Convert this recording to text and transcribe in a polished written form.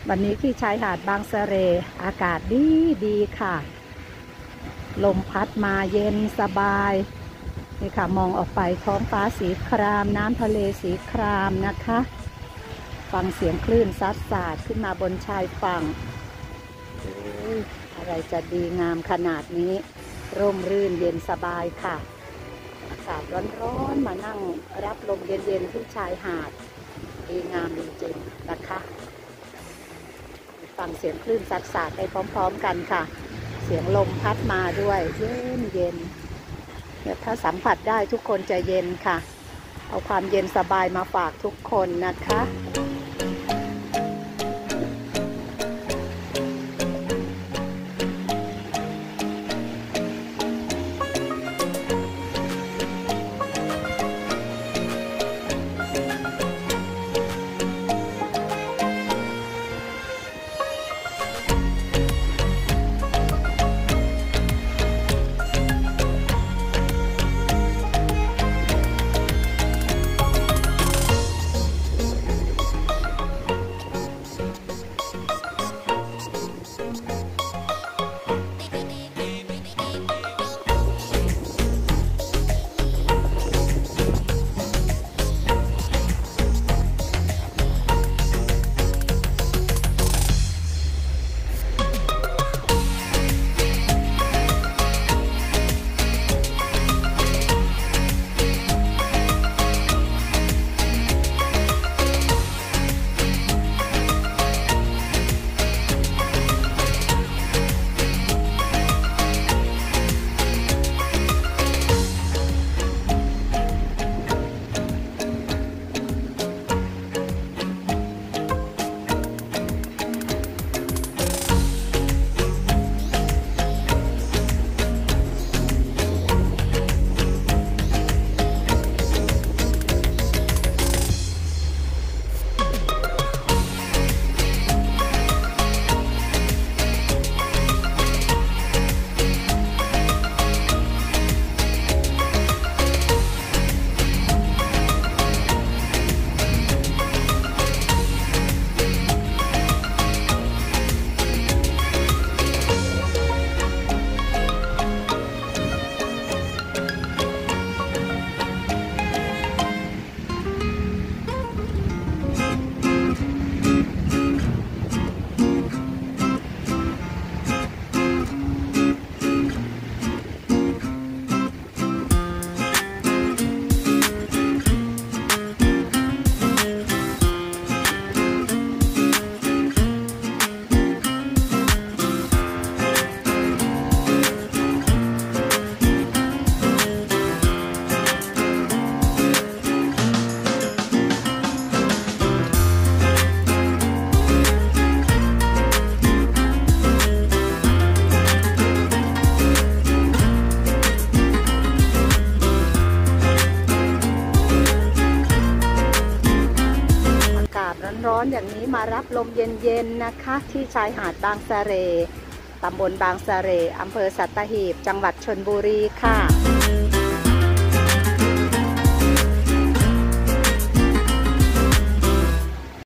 วันนี้ที่ชายหาดบางสะเลอากาศดีค่ะลมพัดมาเย็นสบายนี่ค่ะมองออกไปท้องฟ้าสีครามน้ำทะเลสีครามนะคะฟังเสียงคลื่นซัดสาดขึ้นมาบนชายฝั่งอะไรจะดีงามขนาดนี้ร่มรื่นเย็นสบายค่ะอากาศร้อนๆมานั่งรับลมเย็นๆที่ชายหาดดีงามจริงๆนะคะฟังเสียงคลื่นซัดสาดไปพร้อมๆกันค่ะเสียงลมพัดมาด้วยเย็นถ้าสัมผัสได้ทุกคนจะเย็นค่ะเอาความเย็นสบายมาฝากทุกคนนะคะร้อนอย่างนี้มารับลมเย็นๆนะคะที่ชายหาดบางสะเลตำบลบางสะเลอำเภอสัตหีบจังหวัดชลบุรีค่ะ